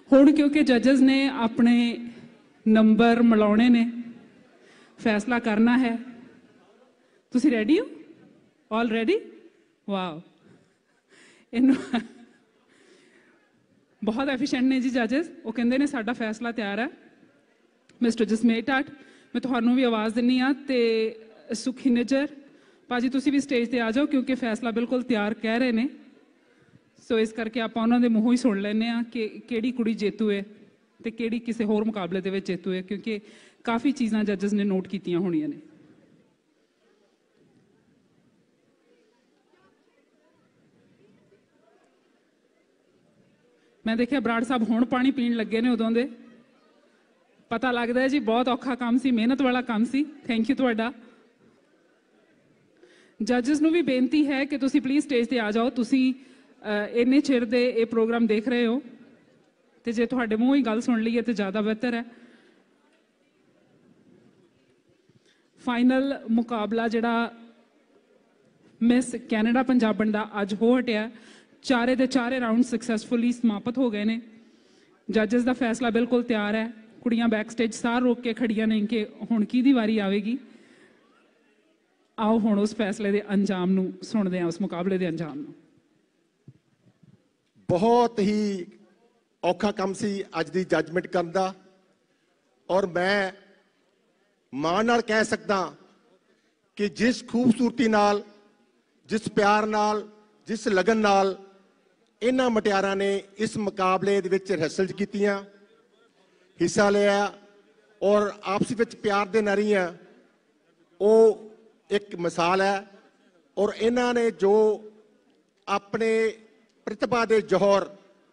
हुण क्योंकि जजेस ने अपने नंबर मिलाने ने, फैसला करना है। तुसी रेडी हो? All ready? वाह, इनू बहुत एफिशिएंट ने जी जजेस। वो कहते ने साडा फैसला तैयार है। मिस्टर जसमेत आठ, मैं तुहानू भी आवाज़ दिनी हाँ। तो सुखी निजर भाजी तुसी भी स्टेज पर आ जाओ, क्योंकि फैसला बिल्कुल तैयार कह रहे हैं। सो इस करके आप उन्होंने मूँहों ही सुन लें कि किहड़ी कुड़ी जेतू है तो किहड़ी किसी होर मुकाबले दे विच जेतू है, क्योंकि काफ़ी चीज़ां जजेस ने नोट कीतियां होणियां ने। मैं देखिया बराड़ साहब हुण पानी पीण लगे ने, उदों दे पता लगता है जी बहुत औखा काम सी, मेहनत वाला काम सी। थैंक यू तुहाडा। जजेस नूं भी बेनती है कि तुसी प्लीज़ स्टेज पर आ जाओ। तुसी इन्ने चिर दे ये प्रोग्राम देख रहे हो, तो जे तुहाडे मूँह ही गल सुन लीए तो ज़्यादा बेहतर है। फाइनल मुकाबला जिहड़ा मिस कैनेडा पंजाबन दा अज हो हटिया। चारे दे चारे राउंड सक्सैसफुली समाप्त हो गए ने। जजेस दा फैसला बिल्कुल तैयार है। कुड़ियां बैक स्टेज सार रोक के खड़ियां ने कि हुण किहदी वारी आवेगी। आओ हुण उस फैसले दे अंजाम नूं सुणदे हां, उस मुकाबले दे अंजाम नूं। बहुत ही औखा काम सी अज दी जजमेंट करन दा, और मैं मां नाल कह सकदा कि जिस खूबसूरती नाल, जिस प्यार नाल, जिस लगन नाल इन्हां मटियारां ने इस मुकाबले दे विच रिहर्सल कीतियां, हिस्सा लिया और आपस विच प्यार दे नारियां, वो एक मिसाल है। और इन्हां ने जो अपने प्रतिभा दे जौहर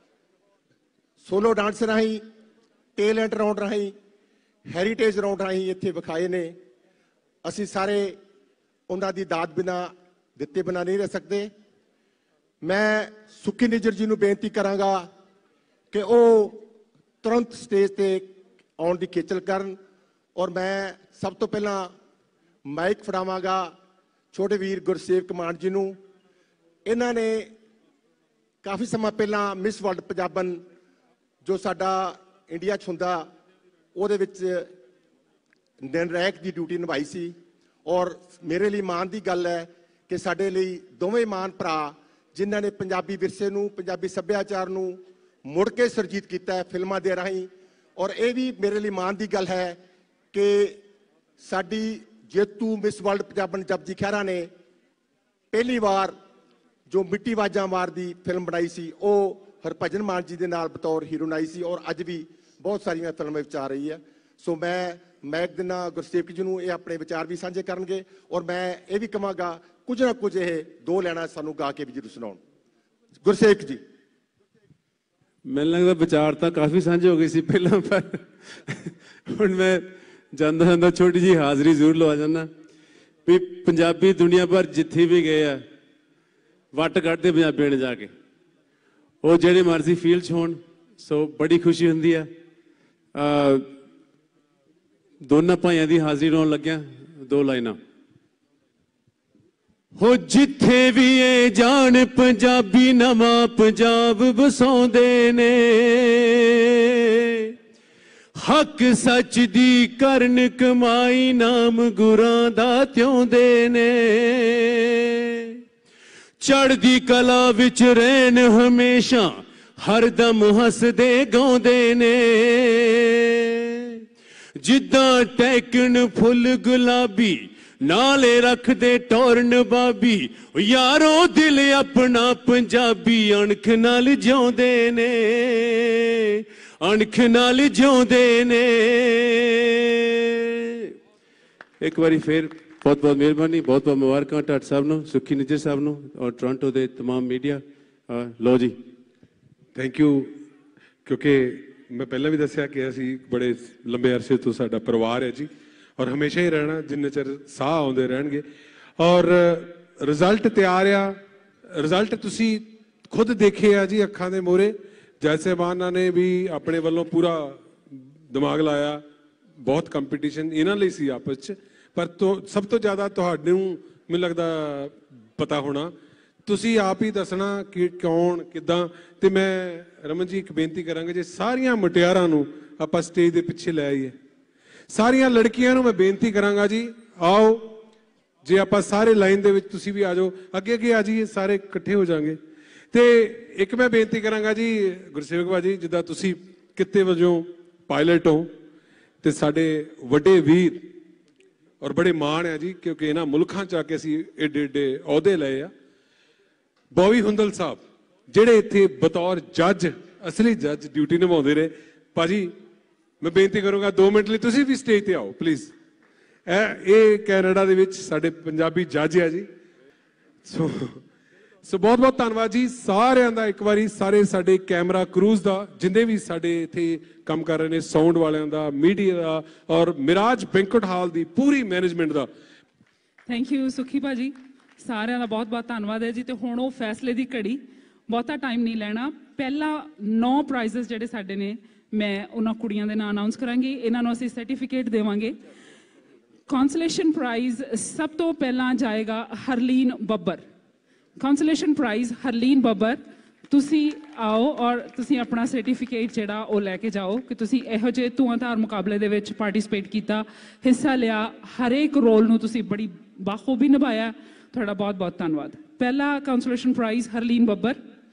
सोलो डांस राही, टैलेंट राउंड राही, हैरीटेज राउंड राही इत्थे विखाए ने। असी सारे उन्हां दी दाद बिना दिते बिना नहीं रह सकते। मैं सुखी निजर जी नूं बेनती करांगा कि वो तुरंत स्टेज ते आउण दी खेचल करन। और मैं सब तो पहला माइक फड़ावांगा छोटे वीर गुरसेवक मान जी नूं। इन्हां ने काफ़ी समा पहला मिस वर्ल्ड पंजाबन जो साडा इंडिया च हुंदा ਉਹਦੇ ਵਿੱਚ ਨਿਰਣਾਇਕ ਦੀ ਡਿਊਟੀ ਨਿਭਾਈ ਸੀ। ਔਰ ਮੇਰੇ ਲਈ ਮਾਣ ਦੀ ਗੱਲ ਹੈ ਕਿ ਸਾਡੇ ਲਈ ਦੋਵੇਂ ਮਾਨ ਭਰਾ ਜਿਨ੍ਹਾਂ ਨੇ ਪੰਜਾਬੀ ਵਿਰਸੇ ਨੂੰ, ਪੰਜਾਬੀ ਸੱਭਿਆਚਾਰ ਨੂੰ ਮੁੜ ਕੇ ਸੁਰਜੀਤ ਕੀਤਾ ਹੈ ਫਿਲਮਾਂ ਦੇ ਰਾਹੀਂ। ਔਰ ਇਹ ਵੀ ਮੇਰੇ ਲਈ ਮਾਣ ਦੀ ਗੱਲ ਹੈ ਕਿ ਸਾਡੀ ਜੇਤੂ ਮਿਸ ਵਰਲਡ ਪੰਜਾਬਨ ਜਪਜੀ ਖਹਿਰਾ ਨੇ ਪਹਿਲੀ ਵਾਰ ਜੋ ਮਿੱਟੀ ਵਾਜਾਂ ਮਾਰਦੀ ਫਿਲਮ ਬਣਾਈ ਸੀ, ਉਹ ਹਰਭਜਨ ਮਾਨ ਜੀ ਦੇ ਨਾਲ ਬਤੌਰ ਹੀਰੋਇਨ ਆਈ ਸੀ। ਔਰ ਅੱਜ ਵੀ बहुत सारिया फिल्में आ रही है। सो मैं महक दिना गुरसेवक जी ये अपने विचार भी साझे करनगे। और मैं ये भी कहांगा कुछ ना कुछ ये दो लैना सानू गा के भी जरूर सुनाउण। गुरसेवक जी। मैनूं लगदा विचार तो काफ़ी साझे हो गए सी पहलां, पर हुण मैं जांदा जांदा छोटी जी हाज़री जरूर लवा जाना भी पंजाबी दुनिया भर जिथे भी गए आ वट कढ़दे पंजाबियों ने जाके, वो जिहड़े मर्जी फील्ड च होण। सो बड़ी खुशी हुंदी है। दोनों भाइयों की हाजिरी लाउण लग्या दो लाइनां। हो जिथे भी ये जान पंजाबी नवा पंजाब बसाउंदे ने, हक सच दी करन कमाई नाम गुरां दा त्योंदे ने। चढ़दी कला विच रहन हमेशा हरदम हसदे गाउंदे ने। जिद्दां टैकन फुल गुलाबी नाले रखदे टोरन बाबी, यारो दिल अपना पंजाबी अणख नाल जिउंदे ने, अणख नाल जिउंदे ने। एक बारी फिर बहुत बहुत मेहरबानी, बहुत बहुत मुबारकां ढाट साहब नूं, सुखी निजर साहब नूं और टोरंटो के तमाम मीडिया। लो जी थैंक यू। क्योंकि मैं पहले भी दसिया कि असी बड़े लंबे अरसे तो साडा परिवार है जी, और हमेशा ही रहना जिन्ने चिर साह आउंदे रहणगे। और रिजल्ट तैयार आ, रिजल्ट तुसी खुद देखे आ जी अखां दे मोहरे। जैसे माना ने भी अपने वालों पूरा दिमाग लाया, बहुत कंपीटीशन इन्हां लई सी आपस च, पर तो सब तो ज़्यादा तुहानूं मैनूं लगदा पता होना ਤੁਸੀਂ ਆਪ ਹੀ ਦੱਸਣਾ ਕਿ ਕੌਣ ਕਿੱਦਾਂ। ਤੇ ਮੈਂ ਰਮਨ ਜੀ ਇੱਕ ਬੇਨਤੀ ਕਰਾਂਗਾ, ਜੇ ਸਾਰੀਆਂ ਮੁਟਿਆਰਾਂ ਨੂੰ ਆਪਾਂ ਸਟੇਜ ਦੇ ਪਿੱਛੇ ਲੈ ਆਈਏ, ਸਾਰੀਆਂ ਲੜਕੀਆਂ ਨੂੰ ਮੈਂ ਬੇਨਤੀ ਕਰਾਂਗਾ ਜੀ ਆਓ, ਜੇ ਆਪਾਂ ਸਾਰੇ ਲਾਈਨ ਦੇ ਵਿੱਚ, ਤੁਸੀਂ ਵੀ ਆ ਜਾਓ, ਅੱਗੇ ਅੱਗੇ ਆ ਜਾਈਏ, ਸਾਰੇ ਇਕੱਠੇ ਹੋ ਜਾਾਂਗੇ। ਤੇ ਇੱਕ ਮੈਂ ਬੇਨਤੀ ਕਰਾਂਗਾ ਜੀ ਗੁਰਸੇਵਕ ਬਾਜੀ, ਜਿੱਦਾਂ ਤੁਸੀਂ ਕਿੱਤੇ ਵਜੋਂ ਪਾਇਲਟ ਹੋ ਤੇ ਸਾਡੇ ਵੱਡੇ ਵੀਰ ਔਰ ਬੜੇ ਮਾਣ ਹੈ ਜੀ, ਕਿਉਂਕਿ ਇਹਨਾਂ ਮੁਲਕਾਂ 'ਚ ਆ ਕੇ ਅਸੀਂ ਏਡੇ ਏਡੇ ਅਹੁਦੇ ਲਏ ਆ। ਬੌਬੀ ਹੁੰਦਲ ਸਾਹਿਬ ਜਿਹੜੇ ਇੱਥੇ ਬਤੌਰ ਜੱਜ, ਅਸਲੀ ਜੱਜ ਡਿਊਟੀ ਨਿਭਾਉਂਦੇ ਰਹੇ। ਭਾਜੀ ਮੈਂ ਬੇਨਤੀ ਕਰੂੰਗਾ 2 ਮਿੰਟ ਲਈ ਤੁਸੀਂ ਵੀ ਸਟੇਜ ਤੇ ਆਓ ਪਲੀਜ਼। ਇਹ ਕੈਨੇਡਾ ਦੇ ਵਿੱਚ ਸਾਡੇ ਪੰਜਾਬੀ ਜੱਜ ਹੈ ਜੀ। ਸੋ ਬਹੁਤ ਬਹੁਤ ਧੰਨਵਾਦ ਜੀ ਸਾਰਿਆਂ ਦਾ ਇੱਕ ਵਾਰੀ, ਸਾਰੇ ਸਾਡੇ ਕੈਮਰਾ ਕਰੂਜ਼ ਦਾ, ਜਿੰਨੇ ਵੀ ਸਾਡੇ ਇੱਥੇ ਕੰਮ ਕਰ ਰਹੇ ਨੇ, ਸਾਊਂਡ ਵਾਲਿਆਂ ਦਾ, ਮੀਡੀਆ ਦਾ, ਔਰ ਮਿਰਾਜ ਬੈਂਕਟ ਹਾਲ ਦੀ ਪੂਰੀ ਮੈਨੇਜਮੈਂਟ ਦਾ। ਥੈਂਕ ਯੂ ਸੁਖੀ ਭਾਜੀ, ਸਾਰਿਆਂ ਦਾ ਬਹੁਤ ਬਹੁਤ ਧੰਨਵਾਦ ਹੈ ਜੀ। ਤੇ ਹੁਣ ਉਹ ਫੈਸਲੇ ਦੀ ਘੜੀ, ਬਹੁਤਾ ਟਾਈਮ ਨਹੀਂ ਲੈਣਾ। ਪਹਿਲਾ 9 ਪ੍ਰਾਈਜ਼ਸ ਜਿਹੜੇ ਸਾਡੇ ਨੇ, ਮੈਂ ਉਹਨਾਂ ਕੁੜੀਆਂ ਦੇ ਨਾਂ ਅਨਾਉਂਸ ਕਰਾਂਗੀ। ਇਹਨਾਂ ਨੂੰ ਅਸੀਂ ਸਰਟੀਫਿਕੇਟ ਦੇਵਾਂਗੇ। ਕੌਂਸਲੇਸ਼ਨ ਪ੍ਰਾਈਜ਼ ਸਭ ਤੋਂ ਪਹਿਲਾਂ ਜਾਏਗਾ ਹਰਲੀਨ ਬੱਬਰ। ਕੌਂਸਲੇਸ਼ਨ ਪ੍ਰਾਈਜ਼ ਹਰਲੀਨ ਬੱਬਰ, ਤੁਸੀਂ ਆਓ ਔਰ ਤੁਸੀਂ ਆਪਣਾ ਸਰਟੀਫਿਕੇਟ ਜਿਹੜਾ ਉਹ ਲੈ ਕੇ ਜਾਓ ਕਿ ਤੁਸੀਂ ਇਹੋ ਜਿਹੇ ਧੂਆਂਧਾਰ ਮੁਕਾਬਲੇ ਦੇ ਵਿੱਚ ਪਾਰਟਿਸਿਪੇਟ ਕੀਤਾ, ਹਿੱਸਾ ਲਿਆ, ਹਰੇਕ ਰੋਲ ਨੂੰ ਤੁਸੀਂ ਬੜੀ ਬਾਖੂਬੀ ਨਿਭਾਇਆ। ਤੁਹਾਡਾ ਬਹੁਤ ਬਹੁਤ ਧੰਨਵਾਦ। ਪਹਿਲਾ ਕੌਂਸਲੇਸ਼ਨ ਪ੍ਰਾਈਜ਼ ਹਰਲੀਨ ਬੱਬਰ।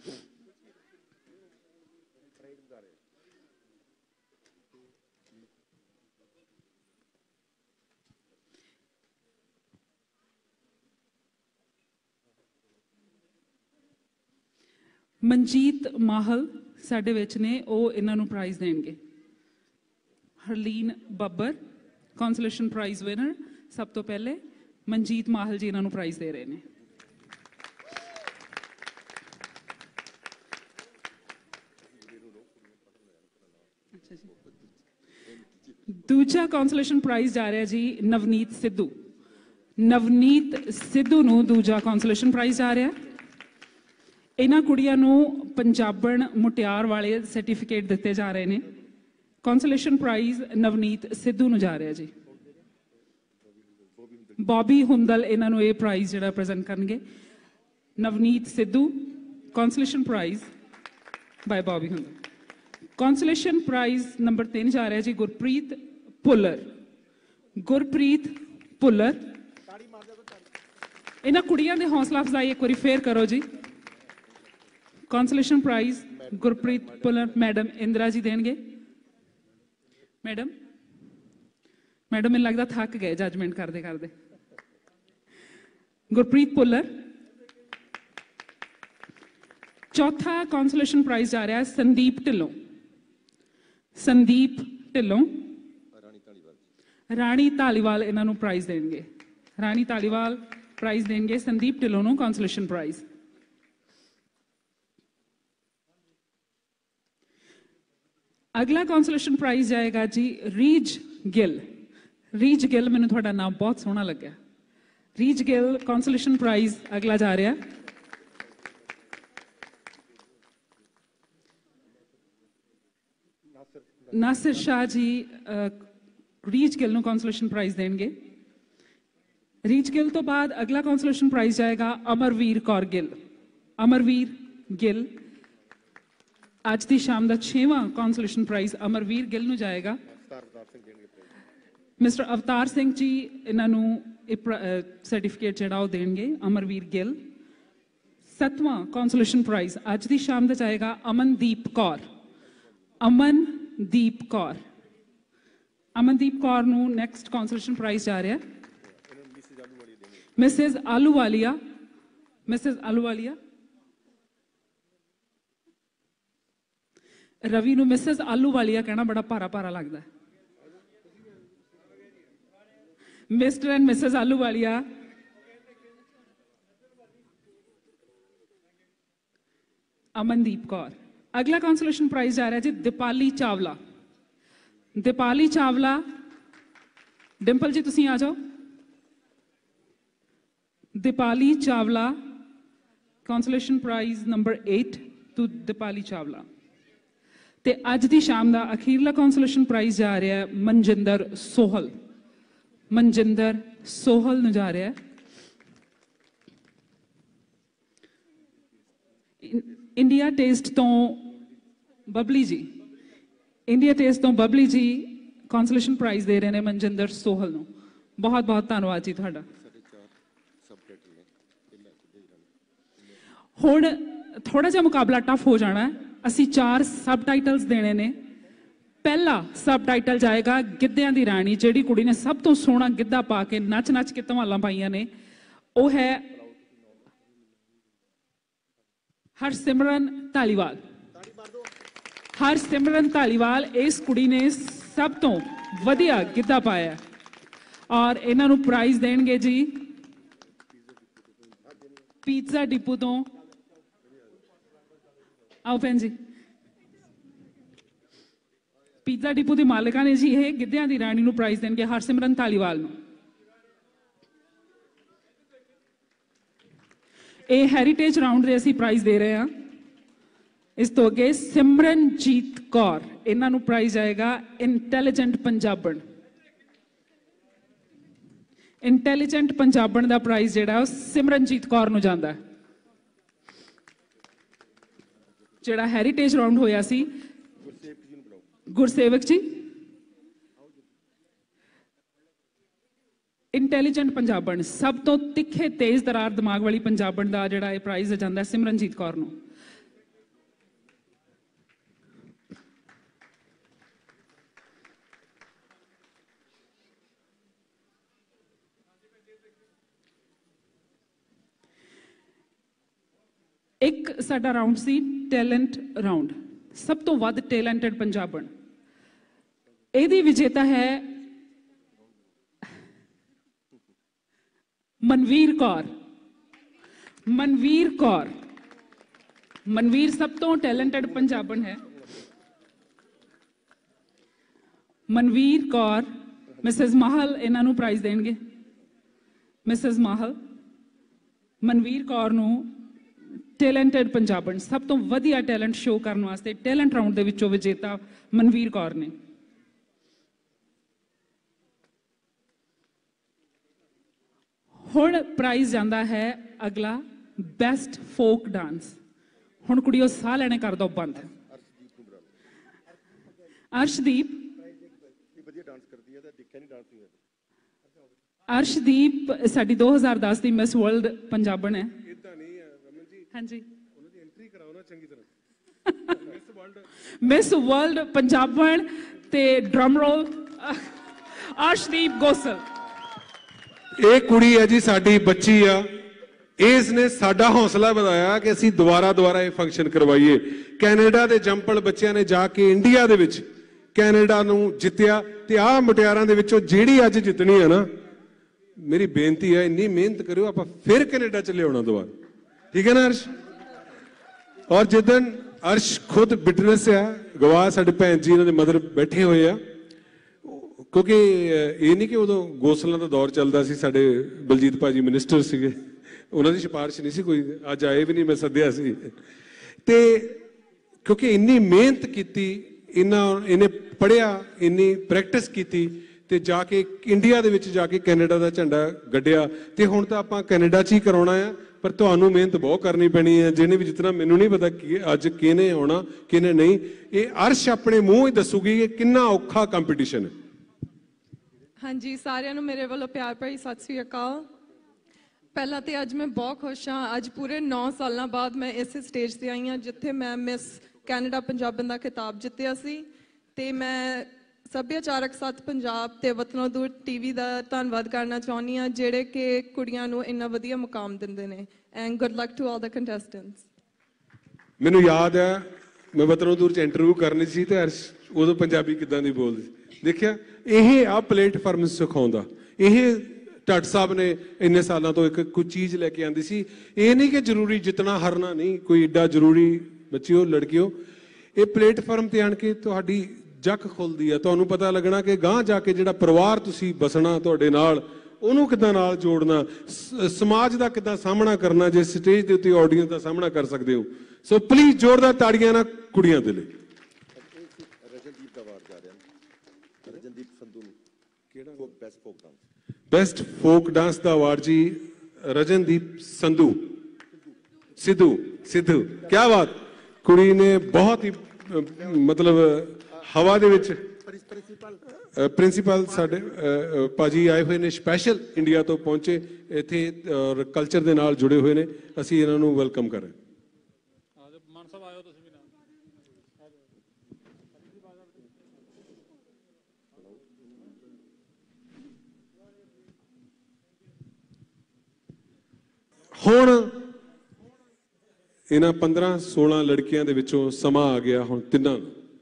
ਮਨਜੀਤ ਮਾਹਲ ਸਾਡੇ ਵਿੱਚ ਨੇ, ਉਹ ਇਹਨਾਂ ਨੂੰ ਪ੍ਰਾਈਜ਼ ਦੇਣਗੇ। Harleen Babbar consolation prize winner, ਸਭ ਤੋਂ ਪਹਿਲੇ ਮਨਜੀਤ ਮਾਹਲ ਜੀ ਇਹਨਾਂ ਨੂੰ ਪ੍ਰਾਈਜ਼ ਦੇ ਰਹੇ ਨੇ। ਅੱਛਾ ਜੀ, ਦੂਜਾ ਕੌਂਸਲੇਸ਼ਨ ਪ੍ਰਾਈਜ਼ ਜਾ ਰਿਹਾ ਜੀ ਨਵਨੀਤ ਸਿੱਧੂ। ਨਵਨੀਤ ਸਿੱਧੂ ਨੂੰ ਦੂਜਾ ਕੌਂਸਲੇਸ਼ਨ ਪ੍ਰਾਈਜ਼ ਜਾ ਰਿਹਾ। ਇਹਨਾਂ ਕੁੜੀਆਂ ਨੂੰ ਪੰਜਾਬਣ ਮੁਟਿਆਰ ਵਾਲੇ ਸਰਟੀਫਿਕੇਟ ਦਿੱਤੇ ਜਾ ਰਹੇ ਨੇ। ਕੌਂਸਲੇਸ਼ਨ ਪ੍ਰਾਈਜ਼ ਨਵਨੀਤ ਸਿੱਧੂ ਨੂੰ ਜਾ ਰਿਹਾ ਜੀ। ਬੌਬੀ ਹੁੰਦਲ ਇਹਨਾਂ ਨੂੰ ਇਹ ਪ੍ਰਾਈਜ਼ ਜਿਹੜਾ ਪ੍ਰੈਜ਼ੈਂਟ ਕਰਨਗੇ। Navneet Sidhu consolation prize by Bobby Hundal. Consolation prize number 3 ਜਾ ਰਿਹਾ ਜੀ ਗੁਰਪ੍ਰੀਤ ਭੁੱਲਰ। ਗੁਰਪ੍ਰੀਤ ਭੁੱਲਰ, ਇਹਨਾਂ ਕੁੜੀਆਂ ਦੇ ਹੌਸਲਾ ਅਫਜ਼ਾਈ ਇੱਕ ਵਾਰੀ ਫੇਰ ਕਰੋ ਜੀ। Consolation prize Gurpreet Bhullar madam Indira ji ਦੇਣਗੇ। ਮੈਡਮ ਮੈਨੂੰ ਲੱਗਦਾ ਥੱਕ ਗਏ ਜੱਜਮੈਂਟ ਕਰਦੇ ਕਰਦੇ। ਗੁਰਪ੍ਰੀਤ ਭੁੱਲਰ। ਚੌਥਾ ਕੌਂਸਲੇਸ਼ਨ ਪ੍ਰਾਈਜ਼ ਜਾ ਰਿਹਾ ਸੰਦੀਪ ਢਿੱਲੋਂ। ਸੰਦੀਪ ਢਿੱਲੋਂ, ਰਾਣੀ ਧਾਲੀਵਾਲ ਇਹਨਾਂ ਨੂੰ ਪ੍ਰਾਈਜ਼ ਦੇਣਗੇ। ਰਾਣੀ ਧਾਲੀਵਾਲ ਪ੍ਰਾਈਜ਼ ਦੇਣਗੇ ਸੰਦੀਪ ਢਿੱਲੋਂ ਨੂੰ ਕੌਂਸਲੇਸ਼ਨ ਪ੍ਰਾਈਜ਼। ਅਗਲਾ ਕੌਂਸਲੇਸ਼ਨ ਪ੍ਰਾਈਜ਼ ਜਾਏਗਾ ਜੀ ਰੀਜ ਗਿੱਲ। ਰੀਜ ਗਿੱਲ, ਮੈਨੂੰ ਤੁਹਾਡਾ ਨਾਮ ਬਹੁਤ ਸੋਹਣਾ ਲੱਗਿਆ। ਰੀਜ ਗਿੱਲ ਕੌਂਸਲੇਸ਼ਨ ਪ੍ਰਾਈਜ਼ ਅਗਲਾ ਜਾ ਰਿਹਾ। ਨਾਸਿਰ ਸ਼ਾਹ ਜੀ ਰੀਜ ਗਿੱਲ ਨੂੰ ਕੌਂਸਲੇਸ਼ਨ ਪ੍ਰਾਈਜ਼ ਦੇਣਗੇ। ਰੀਜ ਗਿੱਲ ਤੋਂ ਬਾਅਦ ਅਗਲਾ ਕੌਂਸਲੇਸ਼ਨ ਪ੍ਰਾਈਜ਼ ਜਾਏਗਾ ਅਮਰਵੀਰ ਕੌਰ ਗਿੱਲ। ਅਮਰਵੀਰ ਗਿੱਲ, ਅੱਜ ਦੀ ਸ਼ਾਮ ਦਾ 6ਵਾਂ ਕੌਂਸਲੇਸ਼ਨ ਪ੍ਰਾਈਜ਼ ਅਮਰਵੀਰ ਗਿੱਲ ਨੂੰ ਜਾਏਗਾ। ਮਿਸਟਰ ਅਵਤਾਰ ਸਿੰਘ ਜੀ ਇਹਨਾਂ ਨੂੰ ਸਰਟੀਫਿਕੇਟ ਜਿਹੜਾ ਉਹ ਦੇਣਗੇ। ਅਮਰਵੀਰ ਗਿੱਲ। 7ਵਾਂ ਕੌਂਸਲੇਸ਼ਨ ਪ੍ਰਾਈਜ਼ ਅੱਜ ਦੀ ਸ਼ਾਮ ਦਾ ਜਾਏਗਾ ਅਮਨਦੀਪ ਕੌਰ। ਅਮਨਦੀਪ ਕੌਰ। ਅਮਨਦੀਪ ਕੌਰ ਨੂੰ ਨੈਕਸਟ ਕੌਂਸਲੇਸ਼ਨ ਪ੍ਰਾਈਜ਼ ਜਾ ਰਿਹਾ। ਮਿਸਿਸ ਆਲੂਵਾਲੀਆ। ਮਿਸਿਸ ਆਲੂਵਾਲੀਆ। ਰਵੀ ਨੂੰ ਮਿਸਿਸ ਆਲੂਵਾਲੀਆ ਕਹਿਣਾ ਬੜਾ ਭਾਰਾ ਭਾਰਾ ਲੱਗਦਾ। Mister and Mrs Ahluwalia. Amandeep Kaur. ਅਗਲਾ ਕੌਂਸਲੇਸ਼ਨ ਪ੍ਰਾਈਜ਼ ਜਾ ਰਿਹਾ ਜੀ ਦੀਪਾਲੀ ਚਾਵਲਾ। ਦੀਪਾਲੀ ਚਾਵਲਾ। ਡਿੰਪਲ ਜੀ ਤੁਸੀਂ ਆ ਜਾਓ। Deepali Chawla consolation prize number 8 to Deepali Chawla. ਤੇ ਅੱਜ ਦੀ ਸ਼ਾਮ ਦਾ ਅਖੀਰਲਾ ਕੌਂਸਲੇਸ਼ਨ ਪ੍ਰਾਈਜ਼ ਜਾ ਰਿਹਾ ਮਨਜਿੰਦਰ ਸੋਹਲ। ਮਨਜਿੰਦਰ ਸੋਹਲ ਨੂੰ ਜਾ ਰਿਹਾ। ਇੰਡੀਆ ਟੇਸਟ ਤੋਂ ਬਬਲੀ ਜੀ, ਇੰਡੀਆ ਟੇਸਟ ਤੋਂ ਬਬਲੀ ਜੀ ਕੌਂਸਲੇਸ਼ਨ ਪ੍ਰਾਈਜ਼ ਦੇ ਰਹੇ ਨੇ ਮਨਜਿੰਦਰ ਸੋਹਲ ਨੂੰ। ਬਹੁਤ ਬਹੁਤ ਧੰਨਵਾਦ ਜੀ ਤੁਹਾਡਾ। ਹੁਣ ਥੋੜਾ ਜਿਹਾ ਮੁਕਾਬਲਾ ਟਫ ਹੋ ਜਾਣਾ। ਅਸੀਂ 4 ਸਬ ਟਾਈਟਲਸ ਦੇਣੇ ਨੇ। ਪਹਿਲਾ ਸਬ ਟਾਈਟਲ ਜਾਏਗਾ ਗਿੱਧਿਆਂ ਦੀ ਰਾਣੀ, ਜਿਹੜੀ ਕੁੜੀ ਨੇ ਸਭ ਤੋਂ ਸੋਹਣਾ ਗਿੱਧਾ ਪਾ ਕੇ ਨੱਚ ਨੱਚ ਕੇ ਧਮਾਲਾਂ ਪਾਈਆਂ ਨੇ, ਉਹ ਹੈ ਹਰਸਿਮਰਨ ਧਾਲੀਵਾਲ। ਹਰਸਿਮਰਨ ਧਾਲੀਵਾਲ, ਇਸ ਕੁੜੀ ਨੇ ਸਭ ਤੋਂ ਵਧੀਆ ਗਿੱਧਾ ਪਾਇਆ ਔਰ ਇਹਨਾਂ ਨੂੰ ਪ੍ਰਾਈਜ਼ ਦੇਣਗੇ ਜੀ ਪੀਜ਼ਾ ਡਿਪੂ ਤੋਂ। ਆਓ ਭੈਣ ਜੀ। ਪੀਜ਼ਾ ਡਿਪੂ ਦੀ ਮਾਲਕਾ ਨੇ ਜੀ ਇਹ ਗਿੱਧਿਆਂ ਦੀ ਰਾਣੀ ਨੂੰ ਪ੍ਰਾਈਜ਼ ਦੇਣਗੇ ਹਰਸਿਮਰਨ ਧਾਲੀਵਾਲ ਨੂੰ। ਇਹ ਹੈਰੀਟੇਜ ਰਾਉਂਡ ਦੇ ਅਸੀਂ ਪ੍ਰਾਈਜ਼ ਦੇ ਰਹੇ ਹਾਂ। ਇਸ ਤੋਂ ਅੱਗੇ ਸਿਮਰਨਜੀਤ ਕੌਰ, ਇਹਨਾਂ ਨੂੰ ਪ੍ਰਾਈਜ਼ ਆਏਗਾ ਇੰਟੈਲੀਜੈਂਟ ਪੰਜਾਬਣ। ਇੰਟੈਲੀਜੈਂਟ ਪੰਜਾਬਣ ਦਾ ਪ੍ਰਾਈਜ਼ ਜਿਹੜਾ ਉਹ ਸਿਮਰਨਜੀਤ ਕੌਰ ਨੂੰ ਜਾਂਦਾ ਹੈ। ਜਿਹੜਾ ਹੈਰੀਟੇਜ ਰਾਉਂਡ ਹੋਇਆ ਸੀ, ਗੁਰਸੇਵਕ ਜੀ, ਇੰਟੈਲੀਜੈਂਟ ਪੰਜਾਬਣ, ਸਭ ਤੋਂ ਤਿੱਖੇ ਤੇਜ਼ ਤਰਾਰ ਦਿਮਾਗ ਵਾਲੀ ਪੰਜਾਬਣ ਦਾ ਜਿਹੜਾ ਇਹ ਪ੍ਰਾਈਜ਼ ਜਾਂਦਾ ਸਿਮਰਨਜੀਤ ਕੌਰ ਨੂੰ। ਇੱਕ ਸਾਡਾ ਰਾਉਂਡ ਸੀ ਟੈਲੈਂਟ ਰਾਉਂਡ, ਸਭ ਤੋਂ ਵੱਧ ਟੈਲੈਂਟਡ ਪੰਜਾਬਣ। ਇਹਦੀ ਵਿਜੇਤਾ ਹੈ ਮਨਵੀਰ ਕੌਰ। ਮਨਵੀਰ ਕੌਰ, ਮਨਵੀਰ ਸਭ ਤੋਂ ਟੈਲੈਂਟਡ ਪੰਜਾਬਣ ਹੈ। ਮਨਵੀਰ ਕੌਰ, ਮਿਸਿਸ ਮਾਹਲ ਇਹਨਾਂ ਨੂੰ ਪ੍ਰਾਈਜ਼ ਦੇਣਗੇ। ਮਿਸਿਸ ਮਾਹਲ ਮਨਵੀਰ ਕੌਰ ਨੂੰ ਟੈਲੈਂਟਡ ਪੰਜਾਬਣ, ਸਭ ਤੋਂ ਵਧੀਆ ਟੈਲੈਂਟ ਸ਼ੋਅ ਕਰਨ ਵਾਸਤੇ ਟੈਲੈਂਟ ਰਾਉਂਡ ਦੇ ਵਿੱਚੋਂ ਵਿਜੇਤਾ ਮਨਵੀਰ ਕੌਰ ਨੇ। ਹੁਣ ਪ੍ਰਾਈਜ਼ ਜਾਂਦਾ ਹੈ ਅਗਲਾ ਬੈਸਟ ਫੋਕ ਡਾਂਸ। ਹੁਣ ਕੁੜੀਓ ਸਾਹ ਲੈਣੇ ਕਰ ਦੋ ਬੰਦ। ਅਰਸ਼ਦੀਪ ਅਰਸ਼ਦੀਪ ਸਾਡੀ 2010 ਦੀ ਮਿਸ ਵਰਲਡ ਪੰਜਾਬਣ ਹੈ। ਹਾਂਜੀ, ਮਿਸ ਵਰਲਡ ਪੰਜਾਬਣ ਤੇ ਡਰਮ ਰੋਲ ਅਰਸ਼ਦੀਪ ਗੋਸਲ। ਇਹ ਕੁੜੀ ਹੈ ਜੀ, ਸਾਡੀ ਬੱਚੀ ਆ। ਇਸ ਨੇ ਸਾਡਾ ਹੌਸਲਾ ਵਧਾਇਆ ਕਿ ਅਸੀਂ ਦੁਬਾਰਾ ਇਹ ਫੰਕਸ਼ਨ ਕਰਵਾਈਏ। ਕੈਨੇਡਾ ਦੇ ਜੰਪਲ ਬੱਚਿਆਂ ਨੇ ਜਾ ਕੇ ਇੰਡੀਆ ਦੇ ਵਿੱਚ ਕੈਨੇਡਾ ਨੂੰ ਜਿੱਤਿਆ ਤੇ ਆਹ ਮੁਟਿਆਰਾਂ ਦੇ ਵਿੱਚੋਂ ਜਿਹੜੀ ਅੱਜ ਜਿੱਤਣੀ ਹੈ ਨਾ, ਮੇਰੀ ਬੇਨਤੀ ਹੈ ਇੰਨੀ ਮਿਹਨਤ ਕਰਿਓ, ਆਪਾਂ ਫਿਰ ਕੈਨੇਡਾ ਚ ਲਿਆਉਣਾ ਦੁਬਾਰਾ, ਠੀਕ ਹੈ ਨਾ ਅਰਸ਼? ਔਰ ਜਿੱਦਣ ਅਰਸ਼ ਖੁਦ ਬਿਟਨੈਸ ਆ, ਗਵਾਹ ਸਾਡੇ ਭੈਣ ਜੀ ਇਹਨਾਂ ਦੇ ਮਦਰ ਬੈਠੇ ਹੋਏ ਆ, ਕਿਉਂਕਿ ਇਹ ਨਹੀਂ ਕਿ ਉਦੋਂ ਗੋਸਲਾਂ ਦਾ ਦੌਰ ਚੱਲਦਾ ਸੀ, ਸਾਡੇ ਬਲਜੀਤ ਭਾਜੀ ਮਿਨਿਸਟਰ ਸੀਗੇ, ਉਹਨਾਂ ਦੀ ਸਿਫਾਰਿਸ਼ ਨਹੀਂ ਸੀ ਕੋਈ, ਅੱਜ ਆਏ ਵੀ ਨਹੀਂ, ਮੈਂ ਸੱਦਿਆ ਸੀ। ਤੇ ਕਿਉਂਕਿ ਇੰਨੀ ਮਿਹਨਤ ਕੀਤੀ, ਇਹਨੇ ਪੜ੍ਹਿਆ, ਇੰਨੀ ਪ੍ਰੈਕਟਿਸ ਕੀਤੀ ਤੇ ਜਾ ਕੇ ਇੰਡੀਆ ਦੇ ਵਿੱਚ ਜਾ ਕੇ ਕੈਨੇਡਾ ਦਾ ਝੰਡਾ ਗੱਡਿਆ। ਤੇ ਹੁਣ ਤਾਂ ਆਪਾਂ ਕੈਨੇਡਾ 'ਚ ਹੀ ਕਰਾਉਣਾ ਆ, ਪਰ ਤੁਹਾਨੂੰ ਮਿਹਨਤ ਬਹੁਤ ਕਰਨੀ ਪੈਣੀ ਹੈ। ਜਿਹਨੇ ਵੀ ਜਿਤਨਾ, ਮੈਨੂੰ ਨਹੀਂ ਪਤਾ ਕਿ ਅੱਜ ਕਿਹਨੇ ਆਉਣਾ ਕਿਹਨੇ ਨਹੀਂ, ਇਹ ਅਰਸ਼ ਆਪਣੇ ਮੂੰਹ ਹੀ ਦੱਸੂਗੀ ਕਿ ਕਿੰਨਾ ਔਖਾ ਕੰਪੀਟੀਸ਼ਨ ਹੈ। ਹਾਂਜੀ, ਸਾਰਿਆਂ ਨੂੰ ਮੇਰੇ ਵੱਲੋਂ ਪਿਆਰ ਭਰੀ ਸਤਿ ਸ੍ਰੀ ਅਕਾਲ। ਪਹਿਲਾਂ ਤੇ ਅੱਜ ਮੈਂ ਬਹੁਤ ਖੁਸ਼ ਹਾਂ। ਅੱਜ ਪੂਰੇ 9 ਸਾਲਾਂ ਬਾਅਦ ਮੈਂ ਇਸੇ ਸਟੇਜ ਤੇ ਆਈ ਹਾਂ ਜਿੱਥੇ ਮੈਂ ਮਿਸ ਕੈਨੇਡਾ ਪੰਜਾਬਣ ਦਾ ਖਿਤਾਬ ਜਿੱਤਿਆ ਸੀ। ਤੇ ਮੈਂ ਸੱਭਿਆਚਾਰਕ ਸੱਤ ਪੰਜਾਬ ਤੇ ਵਤਨੋਂ ਦੂਰ ਟੀਵੀ ਦਾ ਧੰਨਵਾਦ ਕਰਨਾ ਚਾਹੁੰਦੀ ਹਾਂ, ਜਿਹੜੇ ਕਿ ਕੁੜੀਆਂ ਨੂੰ ਇੰਨਾ ਵਧੀਆ ਮੁਕਾਮ ਦਿੰਦੇ ਨੇ। And good luck to all the contestants. ਮੈਨੂੰ ਯਾਦ ਹੈ ਮੈਂ ਵਤਨੋਂ ਦੂਰ 'ਚ ਇੰਟਰਵਿਊ ਕਰਨੀ ਸੀ ਤੇ ਅਰਸ਼ ਉਦੋਂ ਪੰਜਾਬੀ ਕਿੱਦਾਂ ਦੀ ਬੋਲਦੀ, ਦੇਖਿਆ? ਇਹ ਆ ਪਲੇਟਫਾਰਮ ਸਿਖਾਉਂਦਾ। ਇਹ ਢੱਟ ਸਾਹਿਬ ਨੇ ਇੰਨੇ ਸਾਲਾਂ ਤੋਂ ਇੱਕ ਕੋਈ ਚੀਜ਼ ਲੈ ਕੇ ਆਂਦੀ ਸੀ। ਇਹ ਨਹੀਂ ਕਿ ਜ਼ਰੂਰੀ ਜਿੱਤਣਾ ਹਾਰਨਾ ਨਹੀਂ, ਕੋਈ ਏਡਾ ਜ਼ਰੂਰੀ ਬੱਚਿਓ ਲੜਕਿਓ। ਇਹ ਪਲੇਟਫਾਰਮ ਤੇ ਆਣ ਕੇ ਤੁਹਾਡੀ ਜੱਕ ਖੁੱਲਦੀ ਆ, ਤੁਹਾਨੂੰ ਪਤਾ ਲੱਗਣਾ ਕਿ ਗਾਂਹ ਜਾ ਕੇ ਜਿਹੜਾ ਪਰਿਵਾਰ ਤੁਸੀਂ ਬਸਣਾ ਤੁਹਾਡੇ ਨਾਲ, ਉਹਨੂੰ ਕਿੱਦਾਂ ਨਾਲ ਜੋੜਨਾ, ਸਮਾਜ ਦਾ ਕਿੱਦਾਂ ਸਾਹਮਣਾ ਕਰਨਾ, ਜੇ ਸਟੇਜ ਦੇ ਉੱਤੇ ਆਡੀਅנס ਦਾ ਸਾਹਮਣਾ ਕਰ ਸਕਦੇ ਹੋ। ਸੋ ਪਲੀਜ਼ ਜ਼ੋਰਦਾਰ ਤਾੜੀਆਂ ਨਾਲ ਕੁੜੀਆਂ ਦੇ ਲਈ। ਰਜਨਦੀਪ ਦਾ ਅਵਾਰਡ ਜਾ ਰਿਹਾ, ਰਜਨਦੀਪ ਸੰਧੂ ਨੂੰ, ਕਿਹੜਾ best folk dance? Best folk dance ਦਾ ਅਵਾਰਡ ਜੀ ਰਜਨਦੀਪ ਸੰਧੂ। सिद्धू सिद्धू क्या बात कुड़ी ने बहुत ही मतलब हवा दे विच प्रिंसीपल साडे भाजी आए हुए ने स्पैशल इंडिया तो पहुंचे इत्थे और कल्चर दे नाल जुड़े हुए ने असीं इन्हां नूं वैलकम कर रहे हैं। ਹੁਣ ਇਹਨਾਂ 15-16 ਲੜਕੀਆਂ ਦੇ ਵਿੱਚੋਂ ਸਮਾਂ ਆ ਗਿਆ ਹੁਣ ਤਿੰਨਾਂ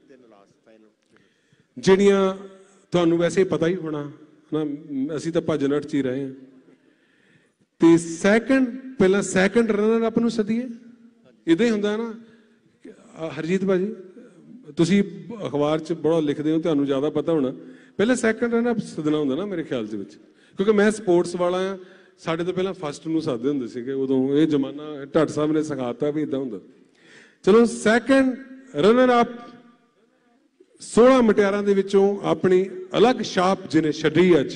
ਜਿਹੜੀਆਂ ਤੁਹਾਨੂੰ ਵੈਸੇ ਪਤਾ ਹੀ ਹੋਣਾ ਨਾ ਅਸੀਂ ਤਾਂ ਭੱਜ ਨੱਠ 'ਚ ਹੀ ਰਹੇ ਹਾਂ ਤੇ ਪਹਿਲਾਂ ਸੈਕੰਡ ਰਨਰ ਅਪ ਨੂੰ ਸੱਦੀਏ ਇਦਾਂ ਹੀ ਹੁੰਦਾ ਨਾ ਹਰਜੀਤ ਭਾਜੀ ਤੁਸੀਂ ਅਖਬਾਰ 'ਚ ਬੜਾ ਲਿਖਦੇ ਹੋ ਤੁਹਾਨੂੰ ਜ਼ਿਆਦਾ ਪਤਾ ਹੋਣਾ ਪਹਿਲਾਂ ਸੈਕੰਡ ਰਨਰ ਅਪ ਸੱਦਣਾ ਹੁੰਦਾ ਨਾ ਮੇਰੇ ਖਿਆਲ ਦੇ ਵਿੱਚ ਕਿਉਂਕਿ ਮੈਂ ਸਪੋਰਟਸ ਵਾਲਾ ਆ ਸਾਡੇ ਤੋਂ ਪਹਿਲਾਂ ਫਸਟ ਨੂੰ ਸੱਦਦੇ ਹੁੰਦੇ ਸੀਗੇ ਉਦੋਂ ਇਹ ਜ਼ਮਾਨਾ ਢੱਟ ਸਾਹਿਬ ਨੇ ਸਿਖਾਤਾ ਵੀ ਇਦਾਂ ਹੁੰਦਾ ਚਲੋ ਸੈਕੰਡ ਰਨਰ ਅਪ 16 ਮੁਟਿਆਰਾਂ ਦੇ ਵਿੱਚੋਂ ਆਪਣੀ ਅਲੱਗ ਛਾਪ ਜਿਹਨੇ ਛੱਡੀ ਅੱਜ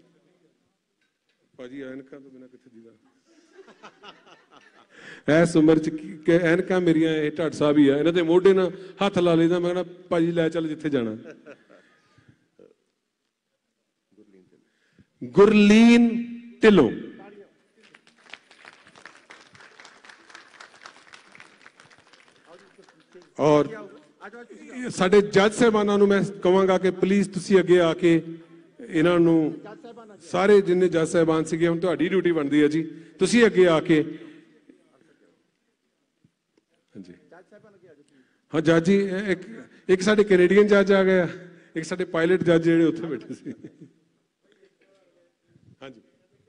ਭਾਜੀ ਐਨਕਾਂ ਤੋਂ ਬਿਨਾਂ ਕਿੱਥੇ ਦੀਦਾ ਐਸ ਉਮਰ ਚ ਐਨਕਾਂ ਮੇਰੀਆਂ ਇਹ ਢੱਟ ਸਾਹਿਬ ਹੀ ਆ ਇਹਨਾਂ ਦੇ ਮੋਢੇ ਨਾਲ ਹੱਥ ਲਾ ਲਈਦਾ ਮੈਂ ਕਹਿੰਦਾ ਭਾਜੀ ਲੈ ਚੱਲ ਜਿੱਥੇ ਜਾਣਾ ਗੁਰਲੀਨ ਢਿੱਲੋਂ ਔਰ ਸਾਡੇ ਜੱਜ ਸਾਹਿਬਾਨਾਂ ਨੂੰ ਮੈਂ ਕਹਾਂਗਾ ਕਿ ਪਲੀਜ਼ ਤੁਸੀਂ ਅੱਗੇ ਆ ਕੇ ਇਹਨਾਂ ਨੂੰ ਸਾਰੇ ਜਿੰਨੇ ਜੱਜ ਸਾਹਿਬਾਨ ਸੀਗੇ ਹੁਣ ਤੁਹਾਡੀ ਡਿਊਟੀ ਬਣਦੀ ਹੈ ਜੀ ਤੁਸੀਂ ਅੱਗੇ ਆ ਕੇ ਹਾਂਜੀ ਹਾਂ ਜੱਜ ਜੀ ਇੱਕ ਸਾਡੇ ਕੈਨੇਡੀਅਨ ਜੱਜ ਆ ਗਿਆ ਇੱਕ ਸਾਡੇ ਪਾਇਲਟ ਜੱਜ ਜਿਹੜੇ ਉੱਥੇ ਬੈਠੇ ਸੀ ਹਾਂਜੀ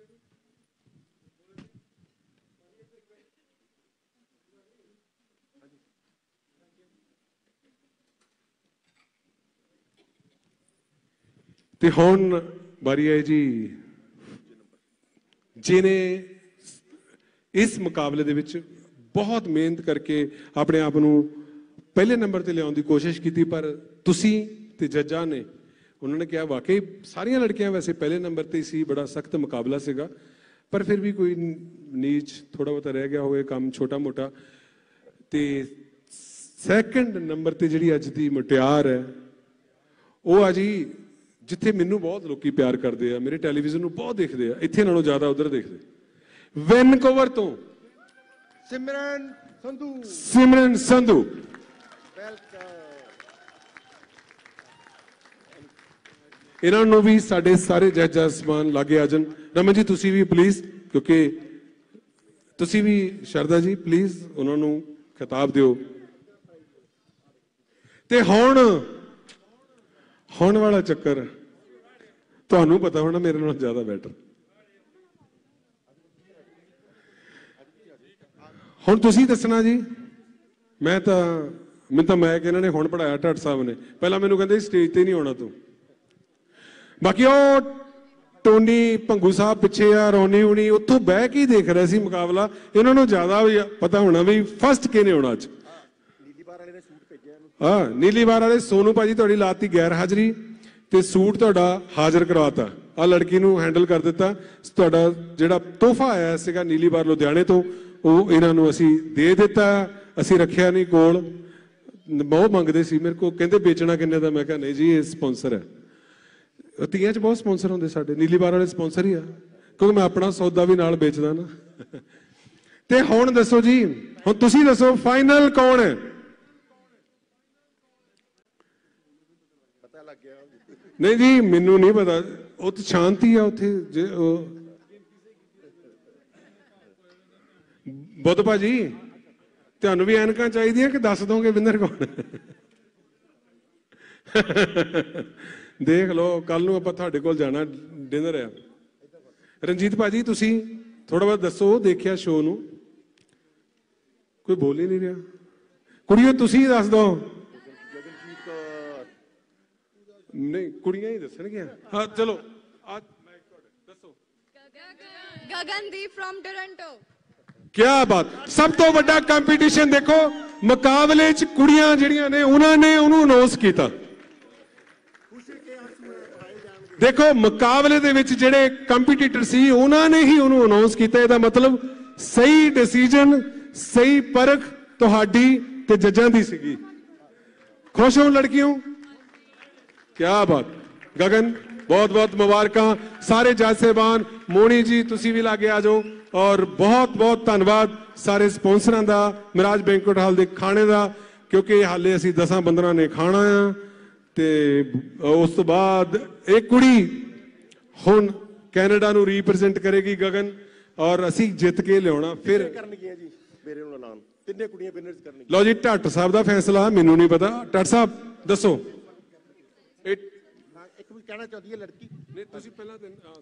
ਤੇ ਹੁਣ ਵਾਰੀ ਹੈ ਜੀ ਜਿਹਨੇ ਇਸ ਮੁਕਾਬਲੇ ਦੇ ਵਿੱਚ ਬਹੁਤ ਮਿਹਨਤ ਕਰਕੇ ਆਪਣੇ ਆਪ ਨੂੰ ਪਹਿਲੇ ਨੰਬਰ ਤੇ ਲਿਆਉਣ ਦੀ ਕੋਸ਼ਿਸ਼ ਕੀਤੀ ਪਰ ਤੁਸੀਂ ਤੇ ਜੱਜਾਂ ਨੇ ਉਹਨਾਂ ਨੇ ਕਿਹਾ ਵਾਕਈ ਸਾਰੀਆਂ ਲੜਕੀਆਂ ਵੈਸੇ ਪਹਿਲੇ ਨੰਬਰ ਤੇ ਸੀ ਬੜਾ ਸਖਤ ਮੁਕਾਬਲਾ ਸੀਗਾ ਪਰ ਫਿਰ ਵੀ ਕੋਈ ਨੀਚ ਥੋੜਾ ਬਹੁਤਾ ਰਹਿ ਗਿਆ ਹੋਵੇ ਕੰਮ ਛੋਟਾ ਮੋਟਾ ਤੇ ਸੈਕੰਡ ਨੰਬਰ ਤੇ ਜਿਹੜੀ ਅੱਜ ਦੀ ਮੁਟਿਆਰ ਹੈ ਉਹ ਆ ਜੀ ਜਿੱਥੇ ਮੈਨੂੰ ਬਹੁਤ ਲੋਕੀ ਪਿਆਰ ਕਰਦੇ ਆ ਮੇਰੇ ਟੈਲੀਵਿਜ਼ਨ ਨੂੰ ਬਹੁਤ ਦੇਖਦੇ ਆ ਇੱਥੇ ਨਾਲੋਂ ਜ਼ਿਆਦਾ ਉਧਰ ਦੇਖਦੇ ਵੈਨਕੂਵਰ ਤੋਂ ਸਿਮਰਨ ਸੰਧੂ ਇਹਨਾਂ ਨੂੰ ਵੀ ਸਾਡੇ ਸਾਰੇ ਜੱਜ ਸਮਾਨ ਲਾਗੇ ਆ ਜਾਣ ਰਮਨ ਜੀ ਤੁਸੀਂ ਵੀ ਪਲੀਜ਼ ਕਿਉਂਕਿ ਤੁਸੀਂ ਵੀ ਸ਼ਰਦਾ ਜੀ ਪਲੀਜ਼ ਉਹਨਾਂ ਨੂੰ ਖਿਤਾਬ ਦਿਓ ਤੇ ਹੁਣ ਵਾਲਾ ਚੱਕਰ ਤੁਹਾਨੂੰ ਪਤਾ ਹੋਣਾ ਮੇਰੇ ਨਾਲੋਂ ਜ਼ਿਆਦਾ ਬੈਟਰ ਹੁਣ ਤੁਸੀਂ ਦੱਸਣਾ ਜੀ ਮੈਨੂੰ ਤਾਂ ਮੈਂ ਇਹਨਾਂ ਨੇ ਹੁਣ ਪੜਾਇਆ ਢੱਟ ਸਾਹਿਬ ਨੇ ਪਹਿਲਾਂ ਮੈਨੂੰ ਕਹਿੰਦੇ ਸਟੇਜ ਤੇ ਨਹੀਂ ਆਉਣਾ ਤੂੰ ਬਾਕੀ ਉਹ ਟੋਨੀ ਭੰਗੂ ਸਾਹਿਬ ਪਿੱਛੇ ਆ ਰੋਨੀ ਹੁਣੀ ਉੱਥੋਂ ਬਹਿ ਕੇ ਹੀ ਦੇਖ ਰਿਹਾ ਸੀ ਮੁਕਾਬਲਾ ਇਹਨਾਂ ਨੂੰ ਜ਼ਿਆਦਾ ਪਤਾ ਹੋਣਾ ਵੀ ਫਸਟ ਕਿਹਨੇ ਆਉਣਾ ਅੱਜ ਹਾਂ ਨੀਲੀਵਾਰ ਵਾਲੇ ਸੋਨੂ ਭਾਜੀ ਤੁਹਾਡੀ ਲਾਤੀ ਗੈਰ ਹਾਜ਼ਰੀ ਤੇ ਸੂਟ ਤੁਹਾਡਾ ਹਾਜ਼ਰ ਕਰਵਾਤਾ ਆ ਲੜਕੀ ਨੂੰ ਹੈਂਡਲ ਕਰ ਦਿੱਤਾ ਤੁਹਾਡਾ ਜਿਹੜਾ ਤੋਹਫਾ ਆਇਆ ਸੀਗਾ ਨੀਲੀਵਾਰ ਲੁਧਿਆਣੇ ਤੋਂ ਉਹ ਇਹਨਾਂ ਨੂੰ ਅਸੀਂ ਦੇ ਦਿੱਤਾ ਅਸੀਂ ਰੱਖਿਆ ਨਹੀਂ ਕੋਲ ਬਹੁਤ ਮੰਗਦੇ ਸੀ ਮੇਰੇ ਕੋਲ ਕਹਿੰਦੇ ਵੇਚਣਾ ਕਿੰਨੇ ਦਾ ਮੈਂ ਕਿਹਾ ਨਹੀਂ ਜੀ ਇਹ ਸਪਾਂਸਰ ਹੈ ਤੀਆਂ 'ਚ ਬਹੁਤ ਸਪਾਂਸਰ ਹੁੰਦੇ ਸਾਡੇ ਨੀਲੀਵਾਰ ਵਾਲੇ ਸਪਾਂਸਰ ਹੀ ਆ ਕਿਉਂਕਿ ਮੈਂ ਆਪਣਾ ਸੌਦਾ ਵੀ ਨਾਲ ਵੇਚਦਾ ਨਾ ਤੇ ਹੁਣ ਦੱਸੋ ਜੀ ਹੁਣ ਤੁਸੀਂ ਦੱਸੋ ਫਾਈਨਲ ਕੌਣ ਹੈ ਨਹੀਂ ਜੀ ਮੈਨੂੰ ਨਹੀਂ ਪਤਾ ਉਹ ਤਾਂ ਸ਼ਾਂਤੀ ਆ ਉੱਥੇ ਜੇ ਬੁੱਧ ਭਾਜੀ ਤੁਹਾਨੂੰ ਵੀ ਐਨਕਾਂ ਚਾਹੀਦੀਆਂ ਕਿ ਦੱਸ ਦੋਗੇ ਵਿਨਰ ਕੌਣ ਦੇਖ ਲਓ ਕੱਲ ਨੂੰ ਆਪਾਂ ਤੁਹਾਡੇ ਕੋਲ ਜਾਣਾ ਡਿਨਰ ਆ ਰਣਜੀਤ ਭਾਜੀ ਤੁਸੀਂ ਥੋੜਾ ਬਹੁਤ ਦੱਸੋ ਦੇਖਿਆ ਸ਼ੋਅ ਨੂੰ ਕੋਈ ਬੋਲ ਹੀ ਨਹੀਂ ਰਿਹਾ ਕੁੜੀਓ ਤੁਸੀਂ ਦੱਸ ਦਿਓ ਨਹੀਂ ਕੁੜੀਆਂ ਹੀ ਦੱਸਣਗੀਆਂ ਹਾਂ ਚਲੋ ਅੱਜ ਦੱਸੋ ਗਗਨਦੀਪ ਫਰਮ ਟੋਰਾਂਟੋ ਕਿਆ ਬਾਤ ਸਭ ਤੋਂ ਵੱਡਾ ਕੰਪੀਟੀਸ਼ਨ ਦੇਖੋ ਮੁਕਾਬਲੇ 'ਚ ਕੁੜੀਆਂ ਜਿਹੜੀਆਂ ਨੇ ਉਹਨਾਂ ਨੇ ਉਹਨੂੰ ਅਨਾਉਂਸ ਕੀਤਾ ਦੇਖੋ ਮੁਕਾਬਲੇ ਦੇ ਵਿੱਚ ਜਿਹੜੇ ਕੰਪੀਟੀਟਰ ਸੀ ਉਹਨਾਂ ਨੇ ਹੀ ਉਹਨੂੰ ਅਨਾਉਂਸ ਕੀਤਾ ਇਹਦਾ ਮਤਲਬ ਸਹੀ ਡਿਸੀਜਨ ਸਹੀ ਪਰਖ ਤੁਹਾਡੀ ਤੇ ਜੱਜਾਂ ਦੀ ਸੀਗੀ। खुश हो लड़कियों? क्या बात। गगन बहुत बहुत मुबारकां। सारे जज साहबान, मोनी जी तुसी भी लागे आ जाओ। और बहुत बहुत धन्यवाद सारे स्पॉन्सरां दा, मिराज बैंकुएट हाल दे खाने दा, क्योंकि हाले असी 10-15 ने खाना आ ते उस तो बाद एक कुड़ी हुण कैनेडा नूं रिप्रजेंट करेगी गगन, और असी जित के लियाउणा फिर ਕਰਨਗੀਆਂ ਜੀ ਮੇਰੇ ਨੂੰ ਐਲਾਨ ਤਿੰਨੇ ਕੁੜੀਆਂ ਵਿਨਰਸ ਕਰਨਗੀਆਂ। ਲਓ ਜੀ ਢੱਟ ਸਾਹਿਬ ਦਾ ਫੈਸਲਾ, ਮੈਨੂੰ ਨਹੀਂ ਪਤਾ। ਢੱਟ ਸਾਹਿਬ ਦੱਸੋ। ਇੱਕ ਵੀ ਕਹਿਣਾ ਚਾਹੁੰਦੀ ਹੈ ਲੜਕੀ। ਨਹੀਂ ਤੁਸੀਂ ਪਹਿਲਾਂ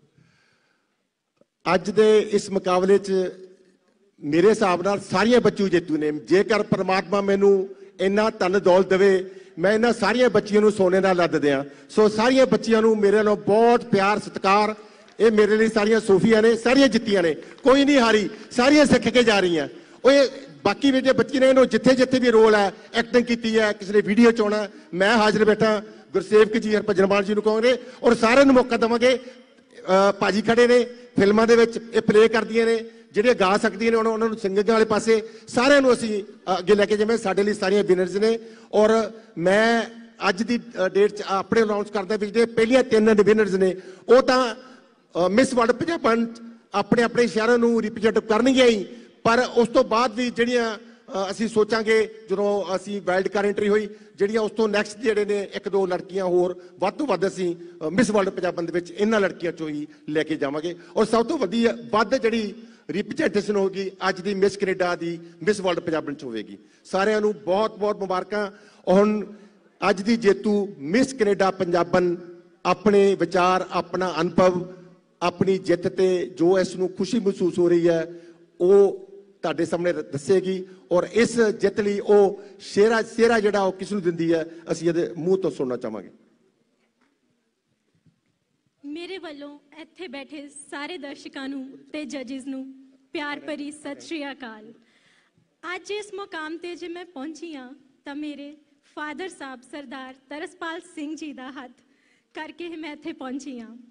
ਅੱਜ ਦੇ ਇਸ ਮੁਕਾਬਲੇ 'ਚ ਮੇਰੇ ਹਿਸਾਬ ਨਾਲ ਸਾਰੀਆਂ ਬੱਚੂ ਜੇਤੂ ਨੇ। ਜੇਕਰ ਪ੍ਰਮਾਤਮਾ ਮੈਨੂੰ ਇੰਨਾ ਧਨ ਦੌਲਤ ਦੇਵੇ, ਮੈਂ ਇਹਨਾਂ ਸਾਰੀਆਂ ਬੱਚੀਆਂ ਨੂੰ ਸੋਨੇ ਨਾਲ ਲੱਦ ਦਿਆਂ। ਸੋ ਸਾਰੀਆਂ ਬੱਚੀਆਂ ਨੂੰ ਮੇਰੇ ਨਾਲ ਬਹੁਤ ਪਿਆਰ ਸਤਿਕਾਰ। ਇਹ ਮੇਰੇ ਲਈ ਸਾਰੀਆਂ ਸੋਫੀਆਂ ਨੇ, ਸਾਰੀਆਂ ਜਿੱਤੀਆਂ ਨੇ, ਕੋਈ ਨਹੀਂ ਹਾਰੀ, ਸਾਰੀਆਂ ਸਿੱਖ ਕੇ ਜਾ ਰਹੀਆਂ। ਉਹ ਬਾਕੀ ਵੀ ਜੇ ਬੱਚੀ ਨੇ ਇਹਨੂੰ ਜਿੱਥੇ ਜਿੱਥੇ ਵੀ ਰੋਲ ਹੈ, ਐਕਟਿੰਗ ਕੀਤੀ ਹੈ, ਕਿਸੇ ਨੇ ਵੀਡੀਓ 'ਚ ਆਉਣਾ, ਮੈਂ ਹਾਜ਼ਰ ਬੈਠਾ। ਗੁਰਸੇਵਕ ਜੀ, ਹਰਭਜਨ ਮਾਨ ਜੀ ਨੂੰ ਕਹਾਂਗੇ, ਔਰ ਸਾਰਿਆਂ ਨੂੰ ਮੌਕਾ ਦੇਵਾਂਗੇ। ਭਾਜੀ ਖੜੇ ਨੇ, ਫਿਲਮਾਂ ਦੇ ਵਿੱਚ ਇਹ ਪਲੇ ਕਰਦੀਆਂ ਨੇ, ਜਿਹੜੀਆਂ ਗਾ ਸਕਦੀਆਂ ਨੇ ਉਹਨਾਂ ਨੂੰ ਸਿੰਗਿੰਗ ਵਾਲੇ ਪਾਸੇ ਸਾਰਿਆਂ ਨੂੰ ਅਸੀਂ ਅੱਗੇ ਲੈ ਕੇ ਜਾਵਾਂਗੇ। ਸਾਡੇ ਲਈ ਸਾਰੀਆਂ ਵਿਨਰਸ ਨੇ। ਔਰ ਮੈਂ ਅੱਜ ਦੀ ਡੇਟ 'ਚ ਆਪਣੇ ਅਨਾਉਂਸ ਕਰਦਾ ਵੀ ਜਿਹੜੇ ਪਹਿਲੀਆਂ 3 ਵਿਨਰਸ ਨੇ ਉਹ ਤਾਂ ਮਿਸ ਵਰਲਡ ਪੰਜਾਬਣ ਆਪਣੇ ਆਪਣੇ ਸ਼ਹਿਰਾਂ ਨੂੰ ਰਿਪਰੈਜ਼ੈਂਟ ਕਰਨਗੀਆਂ ਹੀ, ਪਰ ਉਸ ਤੋਂ ਬਾਅਦ ਵੀ ਜਿਹੜੀਆਂ ਅਸੀਂ ਸੋਚਾਂਗੇ ਜਦੋਂ ਅਸੀਂ ਵਾਈਲਡ ਕਾਰਡ ਐਂਟਰੀ ਹੋਈ, ਜਿਹੜੀਆਂ ਉਸ ਤੋਂ ਨੈਕਸਟ ਜਿਹੜੇ ਨੇ 1-2 ਲੜਕੀਆਂ ਹੋਰ ਵੱਧ ਤੋਂ ਵੱਧ ਅਸੀਂ ਮਿਸ ਵਰਲਡ ਪੰਜਾਬਣ ਦੇ ਵਿੱਚ ਇਹਨਾਂ ਲੜਕੀਆਂ 'ਚੋਂ ਹੀ ਲੈ ਕੇ ਜਾਵਾਂਗੇ। ਔਰ ਸਭ ਤੋਂ ਵੱਧ ਜਿਹੜੀ ਰਿਪਰੈਜ਼ੈਂਟੇਸ਼ਨ ਹੋਗੀ ਅੱਜ ਦੀ ਮਿਸ ਕੈਨੇਡਾ ਦੀ ਮਿਸ ਵਰਲਡ ਪੰਜਾਬਣ 'ਚ ਹੋਵੇਗੀ। ਸਾਰਿਆਂ ਨੂੰ ਬਹੁਤ ਬਹੁਤ ਮੁਬਾਰਕਾਂ। ਹੁਣ ਅੱਜ ਦੀ ਜੇਤੂ ਮਿਸ ਕੈਨੇਡਾ ਪੰਜਾਬਣ ਆਪਣੇ ਵਿਚਾਰ, ਆਪਣਾ ਅਨੁਭਵ, ਆਪਣੀ ਜਿੱਤ ਤੇ ਜੋ ਇਸ ਨੂੰ ਖੁਸ਼ੀ ਮਹਿਸੂਸ ਹੋ ਰਹੀ ਹੈ ਉਹ ਤੁਹਾਡੇ ਸਾਹਮਣੇ ਦੱਸੇਗੀ। ਔਰ ਇਸ ਜਿੱਤ ਲਈ ਉਹ ਸਿਹਰਾ ਜਿਹੜਾ ਉਹ ਕਿਸ ਨੂੰ ਦਿੰਦੀ ਹੈ, ਅਸੀਂ ਇਹਦੇ ਮੂੰਹ ਤੋਂ ਸੁਣਨਾ ਚਾਹਾਂਗੇ। ਮੇਰੇ ਵੱਲੋਂ ਇੱਥੇ ਬੈਠੇ ਸਾਰੇ ਦਰਸ਼ਕਾਂ ਨੂੰ ਤੇ ਜੱਜਿਸ ਨੂੰ ਪਿਆਰ ਭਰੀ ਸਤਿ ਸ਼੍ਰੀ ਅਕਾਲ। ਅੱਜ ਇਸ ਮੁਕਾਮ ਤੇ ਜੇ ਮੈਂ ਪਹੁੰਚੀ ਹਾਂ ਤਾਂ ਮੇਰੇ ਫਾਦਰ ਸਾਹਿਬ ਸਰਦਾਰ ਤਰਸਪਾਲ ਸਿੰਘ ਜੀ ਦਾ ਹੱਥ ਕਰਕੇ ਮੈਂ ਇੱਥੇ ਪਹੁੰਚੀ ਹਾਂ।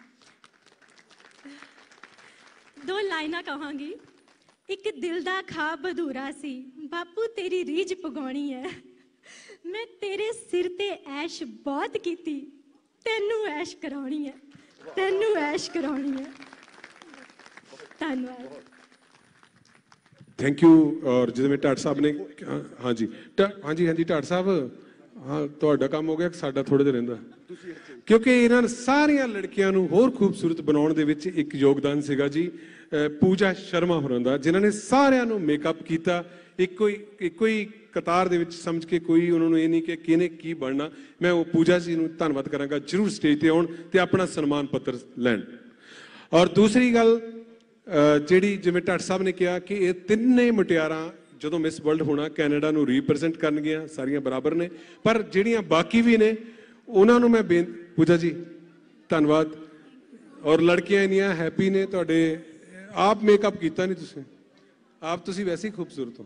2 ਲਾਈਨਾਂ ਕਹਾਂਗੀ। ਇੱਕ ਦਿਲ ਦਾ ਖਾਬ ਅਧੂਰਾ ਸੀ, ਬਾਪੂ ਤੇਰੀ ਰੀਝ ਪਗਾਉਣੀ ਹੈ। ਮੈਂ ਤੇਰੇ ਸਿਰ ਤੇ ਐਸ਼ ਬਹੁਤ ਕੀਤੀ, ਤੈਨੂੰ ਐਸ਼ ਕਰਾਉਣੀ ਹੈ, ਤੈਨੂੰ ਐਸ਼ ਕਰਾਉਣੀ ਹੈ। ਧੰਨਵਾਦ। Thank you. ਔਰ ਜਿਵੇਂ ਢੱਟ ਸਾਹਿਬ ਨੇ ਹਾਂਜੀ ਹਾਂਜੀ ਢੱਟ ਸਾਹਿਬ, ਹਾਂ ਤੁਹਾਡਾ ਕੰਮ ਹੋ ਗਿਆ, ਸਾਡਾ ਥੋੜੇ ਜਿਹਾ ਰਹਿੰਦਾ, ਕਿਉਂਕਿ ਇਹਨਾਂ ਸਾਰੀਆਂ ਲੜਕੀਆਂ ਨੂੰ ਹੋਰ ਖੂਬਸੂਰਤ ਬਣਾਉਣ ਦੇ ਵਿੱਚ ਇੱਕ ਯੋਗਦਾਨ ਸੀਗਾ ਜੀ ਪੂਜਾ ਸ਼ਰਮਾ ਹੋਰਾਂ ਦਾ, ਜਿਨ੍ਹਾਂ ਨੇ ਸਾਰਿਆਂ ਨੂੰ ਮੇਕਅਪ ਕੀਤਾ ਇੱਕੋ ਹੀ ਕਤਾਰ ਦੇ ਵਿੱਚ ਸਮਝ ਕੇ। ਕੋਈ ਉਹਨਾਂ ਨੂੰ ਇਹ ਨਹੀਂ ਕਿ ਕਿਹਨੇ ਕੀ ਬਣਨਾ। ਮੈਂ ਉਹ ਪੂਜਾ ਜੀ ਨੂੰ ਧੰਨਵਾਦ ਕਰਾਂਗਾ, ਜ਼ਰੂਰ ਸਟੇਜ ਤੇ ਆਉਣ ਤੇ ਆਪਣਾ ਸਨਮਾਨ ਪੱਤਰ ਲੈਣ। ਔਰ ਦੂਸਰੀ ਗੱਲ ਜਿਹੜੀ ਜਿਵੇਂ ਢੱਟ ਸਾਹਿਬ ਨੇ ਕਿਹਾ ਕਿ ਇਹ ਤਿੰਨੇ ਮੁਟਿਆਰਾਂ ਜਦੋਂ ਮਿਸ ਵਰਲਡ ਹੋਣਾ ਕੈਨੇਡਾ ਨੂੰ ਰਿਪਰੈਜ਼ੈਂਟ ਕਰਨਗੀਆਂ, ਸਾਰੀਆਂ ਬਰਾਬਰ ਨੇ, ਪਰ ਜਿਹੜੀਆਂ ਬਾਕੀ ਵੀ ਨੇ ਉਹਨਾਂ ਨੂੰ ਮੈਂ ਪੂਜਾ ਜੀ ਧੰਨਵਾਦ। ਔਰ ਲੜਕੀਆਂ ਇੰਨੀਆਂ ਹੈਪੀ ਨੇ, ਤੁਹਾਡੇ ਆਪ ਮੇਕਅਪ ਕੀਤਾ ਨਹੀਂ ਤੁਸੀਂ, ਆਪ ਤੁਸੀਂ ਵੈਸੇ ਹੀ ਖੂਬਸੂਰਤ ਹੋ।